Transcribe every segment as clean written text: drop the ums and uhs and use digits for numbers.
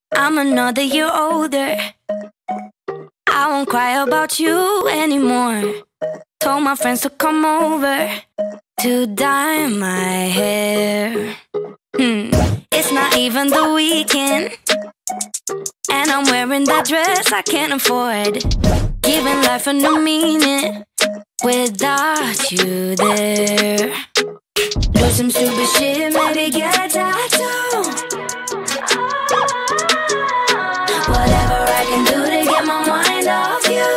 I'm another year older. I won't cry about you anymore. Told my friends to come over to dye my hair. It's not even the weekend, and I'm wearing that dress I can't afford. Giving life a new meaning without you there. Do some stupid shit, maybe get a tattoo. Whatever I can do to get my mind off you.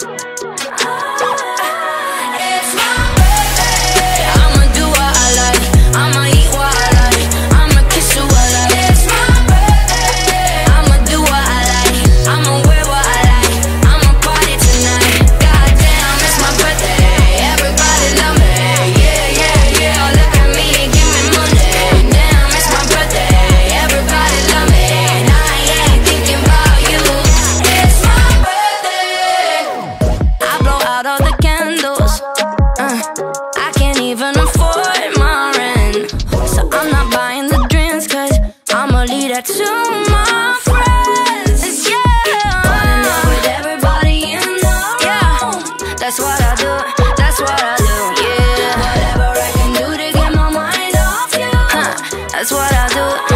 It's my birthday. I'ma do what I like, I'ma eat what I like, I'ma kiss who I like. It's my birthday. I'ma do what I like, I'ma wear what I like, I'ma party tonight. Goddamn, it's my birthday. Everybody love me, yeah, yeah, yeah. Look at me and give me money. Damn, it's my birthday. Everybody love me, and I ain't thinking about you. It's my birthday. I blow out all the candles. I can't even afford my rent, so I'm not buying the drinks, cause I'ma leave that to my friends. Yeah, running up with everybody in the room. Yeah, that's what I do, that's what I do. Yeah, whatever I can do to get my mind off you, that's what I do.